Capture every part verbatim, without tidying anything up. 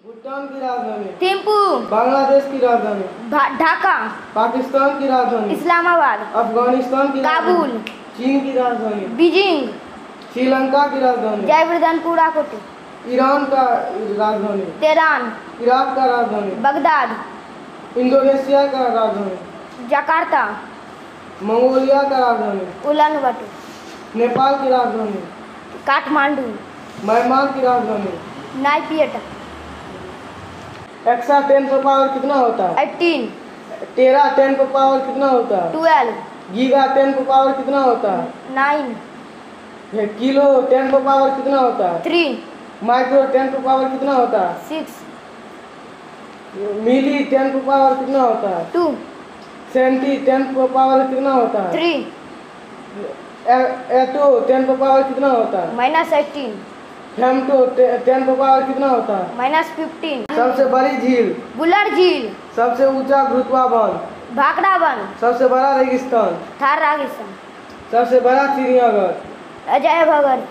भूटान की राजधानी थिम्पू। बांग्लादेश की राजधानी ढाका। पाकिस्तान की राजधानी इस्लामाबाद। अफगानिस्तान की काबुल। चीन की राजधानी बीजिंग। श्रीलंका की राजधानी जयवर्धनपुर कोटे। ईरान का राजधानी तेहरान। इराक का राजधानी बगदाद। इंडोनेशिया का राजधानी जकार्ता। मंगोलिया का राजधानी उलान बाटर। नेपाल की राजधानी काठमांडू। म्यांमार की राजधानी नाइपियटा। एक्सा टेन पर पावर कितना होता है? एटीन। टेरा टेन पर पावर कितना होता है? ट्वेल्व। गीगा टेन पर पावर कितना होता है? नाइन। किलो टेन पर पावर कितना होता है? थ्री। माइक्रो टेन पर पावर कितना होता है? सिक्स। मिली टेन पर पावर कितना होता है? टू। सेंटी टेन पर पावर कितना होता है? थ्री। एटो टेन पर पावर कितना होता है? Minus eighteen. फेमटो टेन पर पावर कितना होता है? Minus fifteen. सबसे बड़ी झील? बुलर झील। सबसे ऊंचा गुरुत्वा वन? भाखड़ा वन। सबसे बड़ा रेगिस्तान? थार रेगिस्तान। सबसे बड़ा चिड़ियाघर? अजय भगत।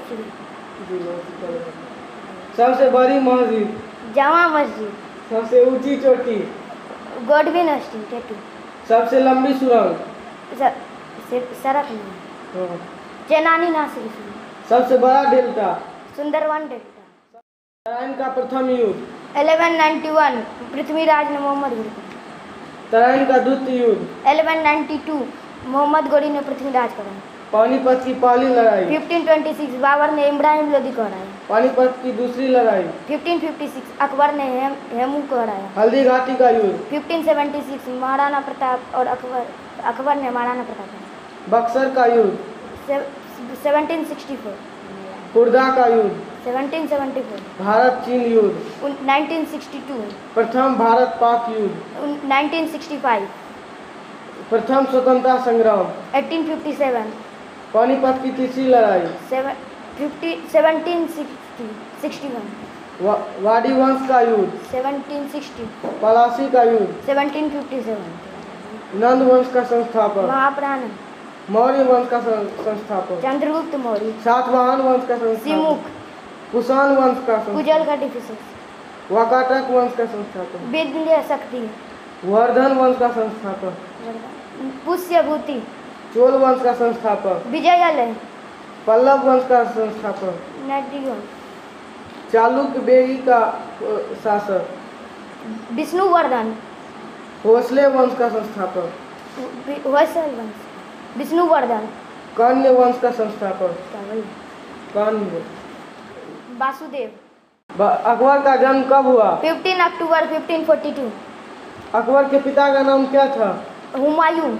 सबसे बड़ी मस्जिद? जामा मस्जिद। सबसे ऊंची चोटी? गोडविन अस्टी टेटू। सबसे लंबी सुरंग? सड़क में चेनानी नासिर। सबसे बड़ा डेल्टा? सुंदरवन डेल्टा। तराइन का प्रथम युद्ध? ग्यारह सौ इक्यानवे पृथ्वीराज ने मोहम्मद गोरी। तराइन का द्वितीय युद्ध? ग्यारह सौ बानवे मोहम्मद गोरी ने पृथ्वीराज कराया। पानीपत की पहली लड़ाई? पंद्रह सौ छब्बीस बाबर ने इब्राहिम लोदी को हराया। पानीपत की दूसरी लड़ाई? पंद्रह सौ छप्पन अकबर ने हेम, हेमू को हराया। हल्दी घाटी का युद्ध? पंद्रह सौ छिहत्तर महाराणा प्रताप और अकबर अकबर ने महाराणा प्रताप। बक्सर का युद्ध? सत्रह सौ चौंसठ खुर्दा का युद्ध? सत्रह सौ चौहत्तर भारत चीन युद्ध? उन्नीस सौ बासठ प्रथम भारत पाक युद्ध? उन्नीस सौ पैंसठ प्रथम स्वतंत्रता संग्राम? अठारह सौ सत्तावन पानीपत की तीसरी लड़ाई? सत्रह सौ इकसठ वा, वाडी वंश का युद्ध? सत्रह सौ साठ पलासी का युद्ध? सत्रह सौ सत्तावन नंद वंश का संस्थापक? महाप्राण मौर्य वंश का संस्थापक? चंद्रगुप्त मौर्य। सातवाहन वंश का संस्थापक? सिमुक। कुषाण वंश का संस्थापक? कुजल का डिफिसिस। वाकाटक वंश का संस्थापक? विंध्य शक्ति। वर्धन वंश का संस्थापक? पुष्यभूति। चोल वंश का संस्थापक? विजयालय। पल्लव वंश का संस्थापक? नैडियन। चालुक्य बेगी का शासक? विष्णुवर्धन। भोसले वंश का संस्थापक? होयसल वंश। विष्णुवर्धन। कन्य वंश का संस्थापक? कन्य। वासुदेव। अकबर का जन्म कब हुआ? पंद्रह अक्टूबर पंद्रह सौ बयालीस। अकबर के पिता का नाम क्या था? हुमायूं।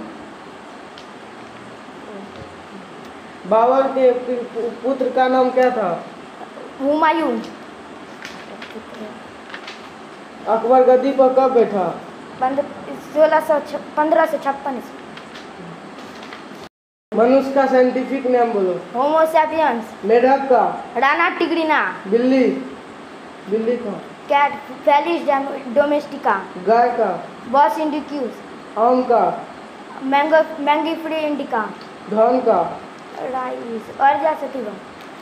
बाबर के पुत्र का नाम क्या था? हुमायूं। अकबर गद्दी पर कब बैठा? सोलह सौ पंद्रह सौ छप्पन। मनुष्य का साइंटिफिक नाम बोलो। Homo sapiens. मेढक का? राना टिग्रिना। बिल्ली? बिल्ली का? Cat Felis domestica. गाय का? Bos indicus. आम का? Mango Mangifera indica. धान का? राइस और जा सतीवा।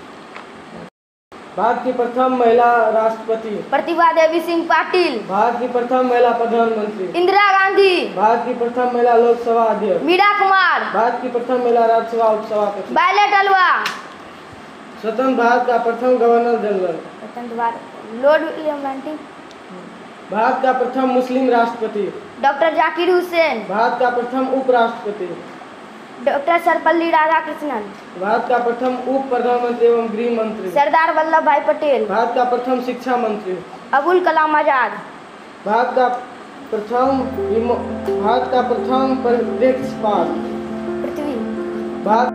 भारत की प्रथम महिला राष्ट्रपति? प्रतिभा देवी सिंह पाटिल। भारत की प्रथम महिला प्रधानमंत्री? इंदिरा गांधी। भारत की प्रथम महिला लोकसभा अध्यक्ष? मीरा कुमार। भारत की प्रथम महिला राज्यसभा उपसभापति? वायलेट अलवा। स्वतंत्र भारत का प्रथम गवर्नर जनरल? स्वतंत्र भारत लॉर्ड विलियम बेंटिंग। भारत का प्रथम मुस्लिम राष्ट्रपति? डॉक्टर जाकिर हुसैन। भारत का प्रथम उपराष्ट्रपति? डॉक्टर सर्वपल्ली राधाकृष्णन। भारत का प्रथम उप प्रधानमंत्री एवं गृह मंत्री? सरदार वल्लभ भाई पटेल। भारत का प्रथम शिक्षा मंत्री? अबुल कलाम आजाद। भारत का प्रथम भारत का प्रथम परिप्रेक्ष्यपात? पृथ्वी। भारत